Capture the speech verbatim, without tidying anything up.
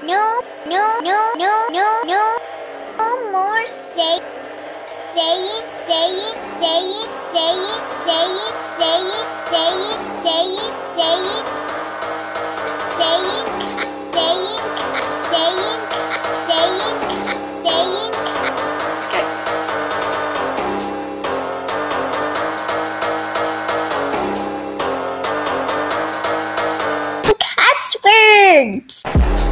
no, no, no, no, no, no. No more say, say it, say it, say it, say it, say it, say it, say it, say it, say it. Say it, I say it, I say it, I say it, I say it. Cuss words.